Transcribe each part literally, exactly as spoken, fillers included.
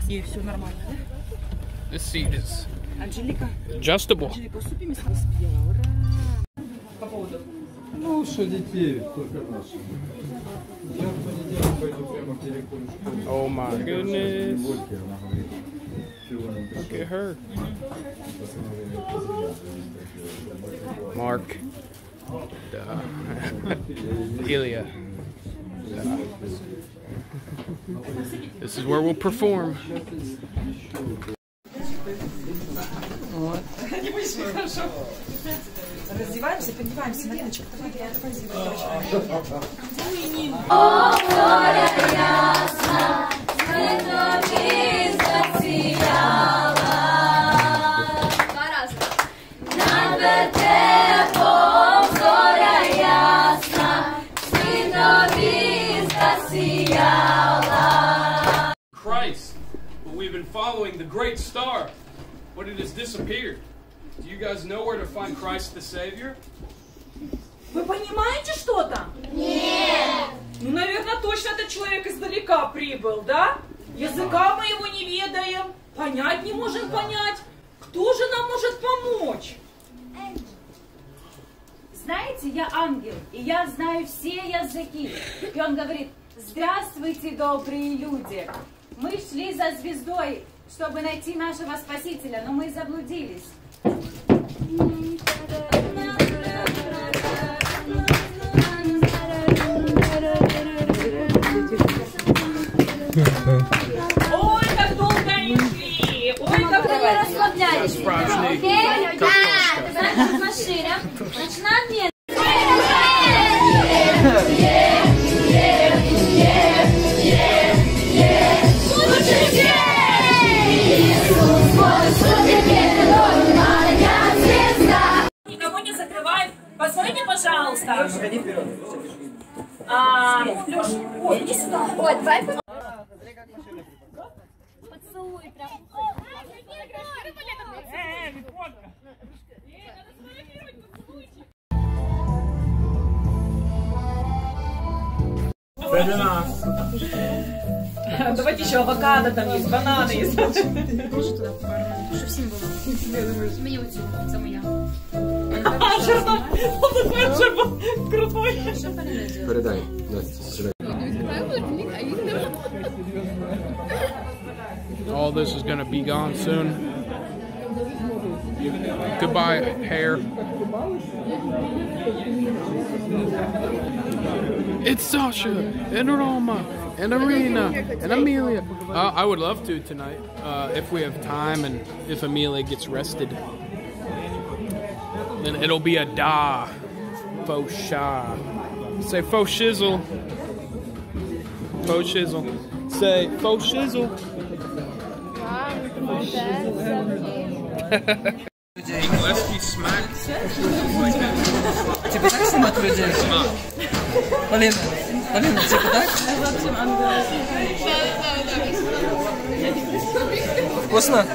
И все нормально, да? This seat is Анжелика. adjustable. Анжелика, уступи место, успела. Ура! По поводу. Ну, что детей, только наши. Я в понедельник пойду прямо к директору школы. Oh my goodness. Look at her. Mark. Duh. Ilya. Duh. This is where we'll perform. Вот. Раздеваемся, поднимаемся на рыночек. Christ, well, we've been following the great star, but it has disappeared. Do you guys know where to find Christ the Savior? Вы понимаете что-то? Нет. Ну, наверное, точно этот человек издалека прибыл, да? Языка мы его не ведаем, понять не можем понять. Кто же нам может помочь? Знаете, я ангел, и я знаю все языки. И он говорит: здравствуйте, добрые люди. Мы шли за звездой, чтобы найти нашего Спасителя, но мы заблудились. Ой, как долго они шли! Ой, как Вы расслабляйтесь, окей? Да, значит, машина. Значит, на обмен. Никого не закрываем. Посмотрите, пожалуйста. А, Лёш, ой, иди сюда. Ой, давай. Поцелуй прям. Давайте еще авокадо там есть, бананы есть. Положи туда пару, чтобы всем было. Мне вот сюда, это моя. А, Шербан, он такой Шербан крутой. Передай, Настя, передай. All this is gonna be gone soon. Goodbye, hair. It's Sasha and Roma and Arena and Amelia. Uh, I would love to tonight, uh, if we have time and if Amelia gets rested. Then it'll be a da. Faux sha. Say faux shizzle. Faux shizzle. Say faux shizzle. Gillespie smack. Типа так снимать людей? Полина, Полина, типа так? Вкусно?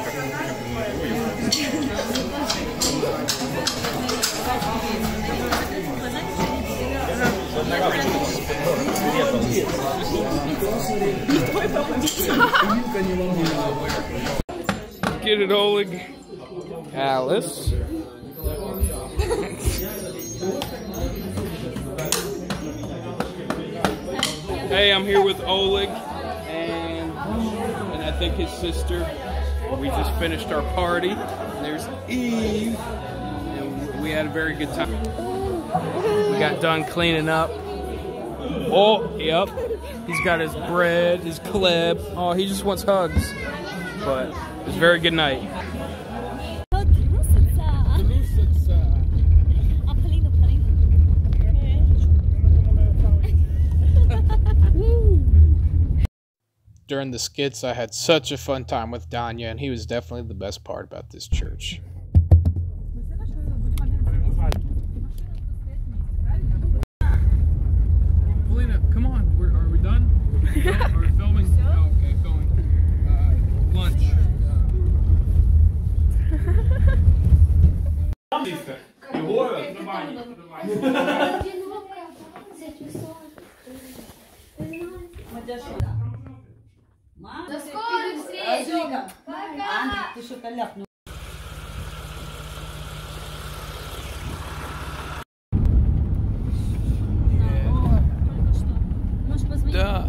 Get it, Oleg. Alice. Hey, I'm here with Oleg and and I think his sister. We just finished our party. And there's Eve. And we had a very good time. We got done cleaning up. Oh, yep. He's got his bread, his club. Oh, he just wants hugs. But it was a very good night. During the skits, I had such a fun time with Danya, and he was definitely the best part about this church. Polina, come on. We're, are we done? Yeah. Are we filming? Oh, okay, filming. Uh, lunch. До скорых встреч! Ты что-то ляпнул. Да.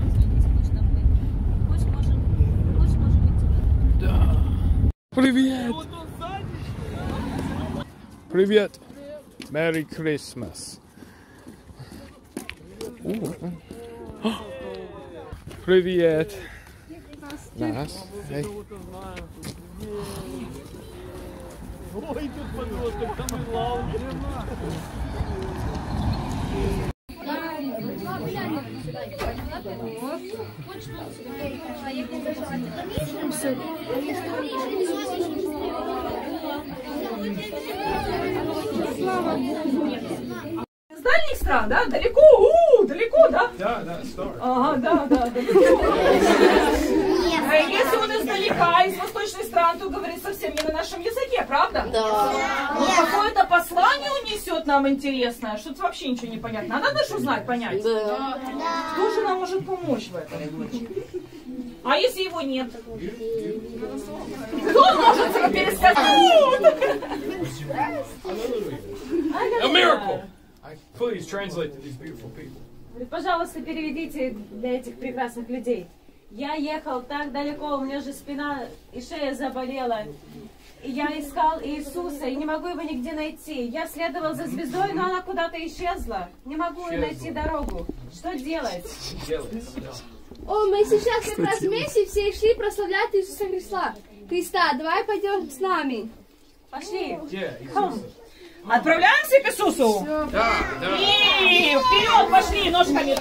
Да. Привет. Привет. Merry Christmas. Привет. Нас. Эй. Ой, тут подросток, самый главный. С дальних стран, да? Далеко, у, далеко, да? Да, да, Star. Ага, да, да, далеко. А если он издалека, из восточных стран, то говорит совсем не на нашем языке, правда? Да. Но какое-то послание он несет нам интересное, что-то вообще ничего не понятно. А надо что знать, понять? Да. Кто же нам может помочь в этом? А если его нет? Кто может себе пересказать? A miracle. Please translate to these beautiful people. Пожалуйста, переведите для этих прекрасных людей. Я ехал так далеко, у меня же спина и шея заболела. И я искал Иисуса и не могу его нигде найти. Я следовал за звездой, но она куда-то исчезла. Не могу найти дорогу. Что делать? О, мы сейчас как раз вместе все шли прославлять Иисуса Христа. Христа, давай пойдем с нами. Пошли. Отправляемся к Иисусу? Да, да. И вперед пошли ножками.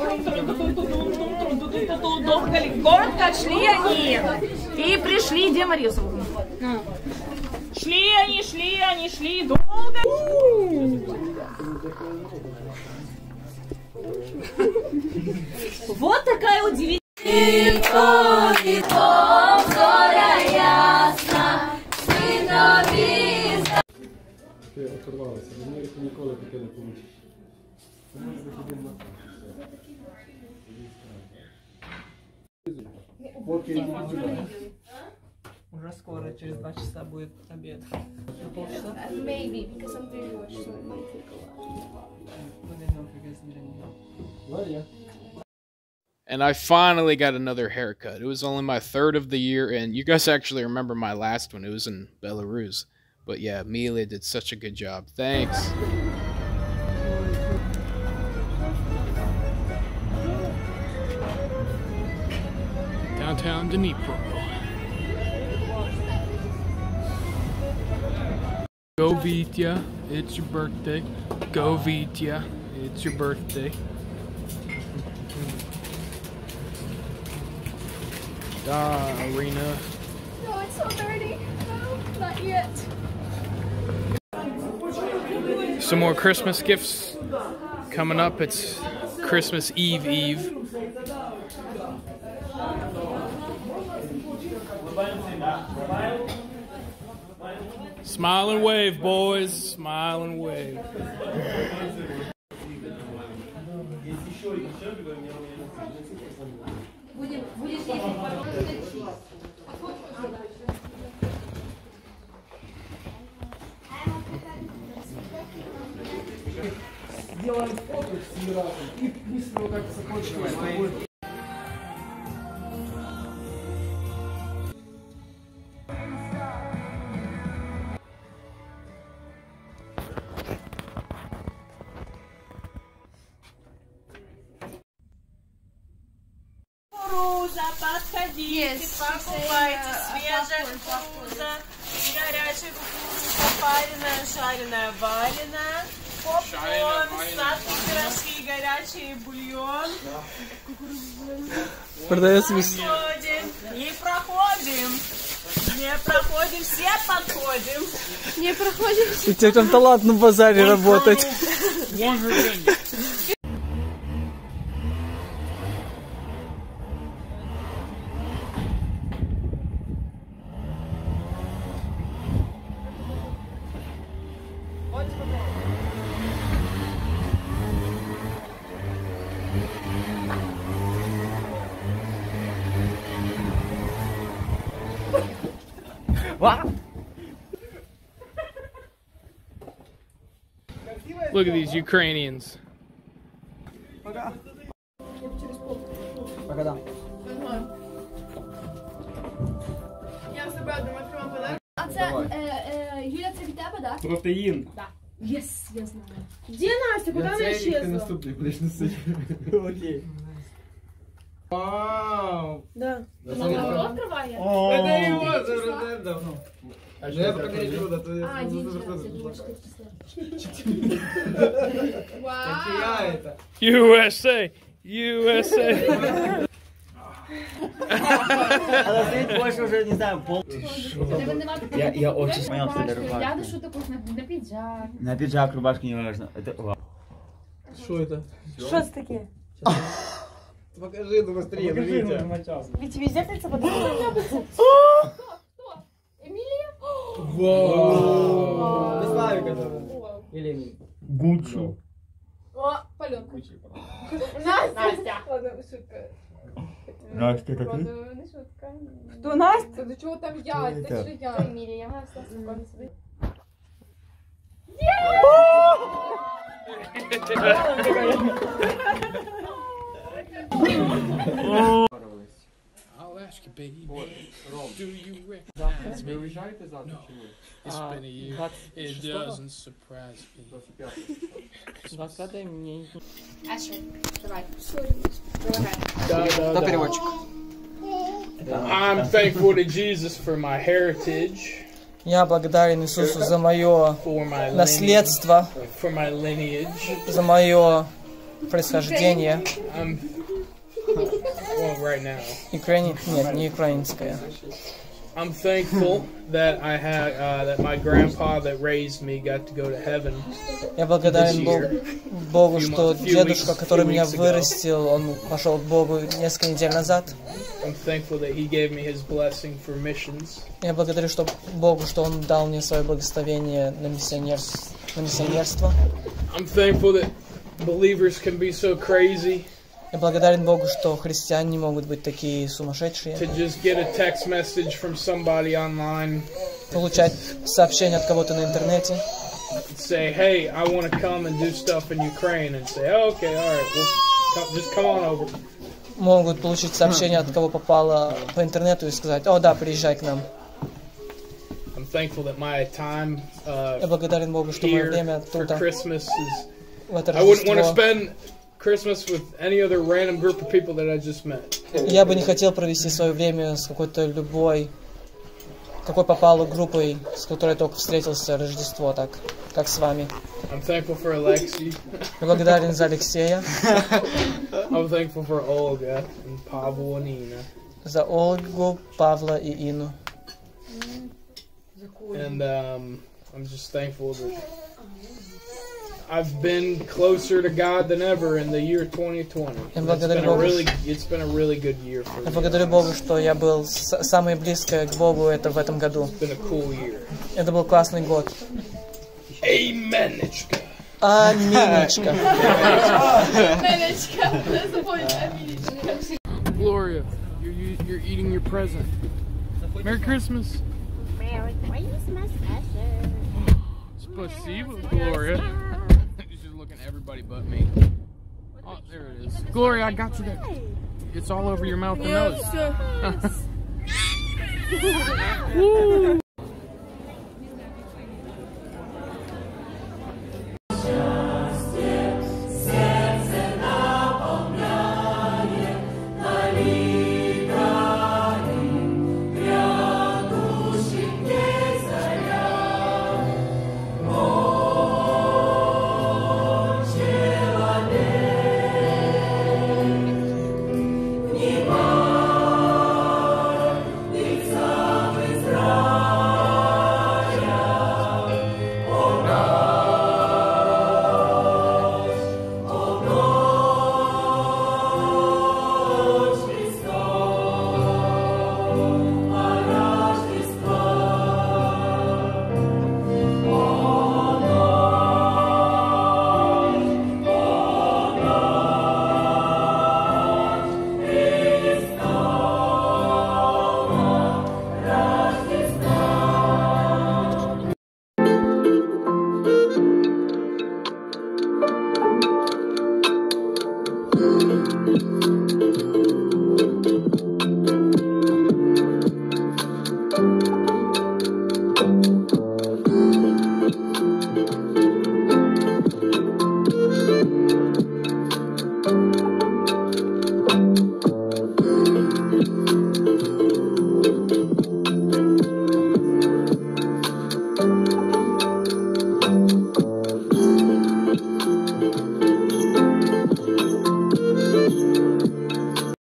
Коротко шли они. И пришли, где Мария зовут? Шли они, шли они, шли долго. Вот такая удивительная. Ти оторвалася, в Америку ніколи таке не получиш. Це може бути один на Уже скоро, через два часа будет обед. Полчаса? Maybe, because I'm very much, so it might take a while. And I finally got another haircut. It was only my third of the year, and you guys actually remember my last one. It was in Belarus. But yeah, Mila did such a good job. Thanks. Downtown Dnipro. Go Vitya, it's your birthday. Go Vitya, it's your birthday. Da, Arena. No, it's so dirty. No, not yet. Some more Christmas gifts coming up. It's Christmas Eve Eve. Smile and wave, boys. Smile and wave. Сделаем фото с Миратом и быстро вот так закончим с тобой. Кукуруза, подходите, покупайте свежая кукуруза, горячая кукуруза, пареная, жареная, вареная, попкорн, сладкие пирожки, горячий бульон. Продается весь. Проходим, не проходим, не проходим, все подходим. Не проходим. У тебя там талант на базаре работать. Look at these Ukrainians. А це е, е, Юля, це від тебе, так? Протеїн. Єс, я знаю. Где Настя? Куда она исчезла? наступний будеш носити. Окей. Вау! Да. Вона відкриває? Это его уже давно. А я пока не чудо, то я А, день Вау. я это. ю ес ей! ю ес ей! Але стоїть больше уже, не знаю, пол. Я, я очень понял, что это Я рубашка. ношу також на, на піджак. На пиджак, рубашка не важно. Это вау. Что это? Что это такое? Покажи, ну быстрее, ну Витя. Ведь тебе зеркальце подойдет? Емілія? Вау! Славик это. Или Гуччи. О, пальонка. Настя. Ладно, шутка. Настя, это ты? Ладно, не шутка. Кто Настя? До чого там я? Це Це ж я. Емілія, вона все спокійно собі. I'll ask you, baby. Do you recognize me? виїжджаєте завтра чи ні? It's been a year. It doesn't surprise me. Ашер, давай. Да, переводчик. I'm thankful to Jesus for my heritage, Я благодарен Иисусу за мое for my lineage, наследство, for my lineage. за мое происхождение. I'm well right now. Украини... Нет, не украинское. I'm thankful that I had uh, that my grandpa that raised me got to go to heaven. Я благодарен Богу, Богу, что дедушка, который меня вырастил, он пошел к Богу несколько недель назад. I'm thankful that he gave me his blessing for missions. Я благодарю что Богу, что Он дал мне свое благословение на, миссионерс... на миссионерство. I'm thankful that believers can be so crazy Я благодарен Богу, что христиане могут быть такие сумасшедшие. to just get a text message from somebody online Получать сообщения от кого-то на интернете. and say, "Hey, I want to come and do stuff in Ukraine," and say, oh, "Okay, all right, well, come, just come on over." Могут получить сообщение от кого попало по интернету и сказать: о да, приезжай к нам. I'm thankful that my time uh, Я благодарен Богу, что мое here время for тут, Christmas is. в это I wouldn't want to Рождество. spend Christmas with any other random group of people that I just met. Я бы не хотел провести свое время с какой-то любой, какой попало группой, с которой я только встретился Рождество, так, как с вами. I'm thankful for Alexei. Я благодарен за Алексея, I'm thankful for Olga and Pavel and Ina. за Ольгу, Павла и Ину. And um, I'm just thankful that I've been closer to God than ever in the year twenty twenty. Я It's благодарю been a Бога. really, it's been a really good year for Я me. благодарю Богу, что я был с- самое близкое к Богу это в этом году. It's been a cool year. Это был классный год. Amenечка. Аминечка. Мелечка, не забудь, Емілічка. Gloria, you're, you, you're eating your present. Merry Christmas. Merry Christmas, Asher. Spasibo, Gloria. She's looking at everybody but me. Oh, there it is. Gloria, I got you that. It's all over your mouth and nose. Woo!